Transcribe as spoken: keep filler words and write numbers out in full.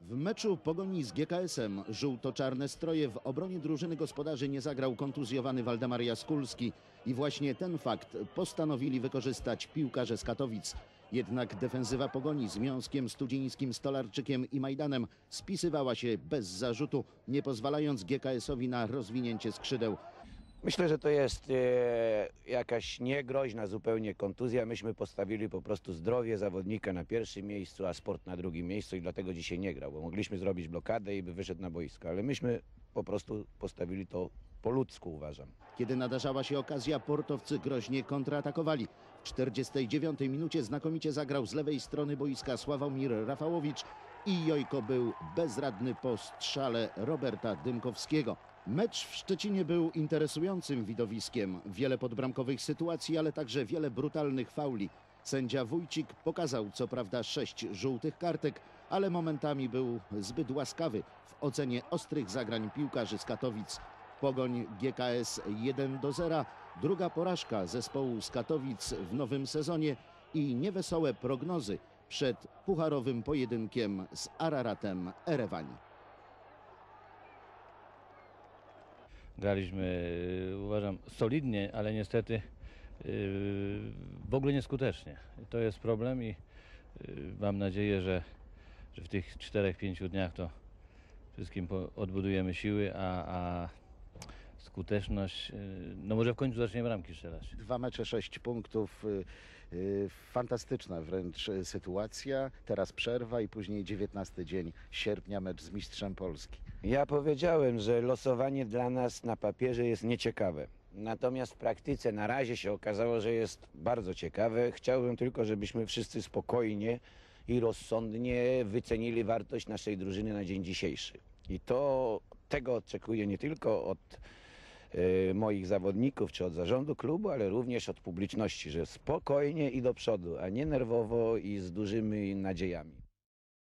W meczu Pogoni z G K S-em żółto-czarne stroje w obronie drużyny gospodarzy nie zagrał kontuzjowany Waldemar Jaskulski i właśnie ten fakt postanowili wykorzystać piłkarze z Katowic. Jednak defensywa Pogoni z Miąskiem, Studzińskim, Stolarczykiem i Majdanem spisywała się bez zarzutu, nie pozwalając G K S-owi na rozwinięcie skrzydeł. Myślę, że to jest e, jakaś niegroźna zupełnie kontuzja. Myśmy postawili po prostu zdrowie zawodnika na pierwszym miejscu, a sport na drugim miejscu i dlatego dzisiaj nie grał, bo mogliśmy zrobić blokadę i by wyszedł na boisko, ale myśmy po prostu postawili to po ludzku, uważam. Kiedy nadarzała się okazja, portowcy groźnie kontratakowali. W czterdziestej dziewiątej minucie znakomicie zagrał z lewej strony boiska Sławomir Rafałowicz i Jojko był bezradny po strzale Roberta Dymkowskiego. Mecz w Szczecinie był interesującym widowiskiem. Wiele podbramkowych sytuacji, ale także wiele brutalnych fauli. Sędzia Wójcik pokazał co prawda sześć żółtych kartek, ale momentami był zbyt łaskawy w ocenie ostrych zagrań piłkarzy z Katowic. Pogoń G K S jeden do zera, druga porażka zespołu z Katowic w nowym sezonie i niewesołe prognozy przed pucharowym pojedynkiem z Araratem Erewań. Graliśmy, uważam, solidnie, ale niestety w ogóle nieskutecznie. To jest problem i mam nadzieję, że, że w tych czterech, pięciu dniach to wszystkim odbudujemy siły, a, a skuteczność, no może w końcu zacznie bramki strzelać. Dwa mecze, sześć punktów, yy, yy, fantastyczna wręcz sytuacja. Teraz przerwa i później dziewiętnasty dzień sierpnia mecz z mistrzem Polski. Ja powiedziałem, że losowanie dla nas na papierze jest nieciekawe. Natomiast w praktyce na razie się okazało, że jest bardzo ciekawe. Chciałbym tylko, żebyśmy wszyscy spokojnie i rozsądnie wycenili wartość naszej drużyny na dzień dzisiejszy. I to tego oczekuję nie tylko od y, moich zawodników czy od zarządu klubu, ale również od publiczności, że spokojnie i do przodu, a nie nerwowo i z dużymi nadziejami.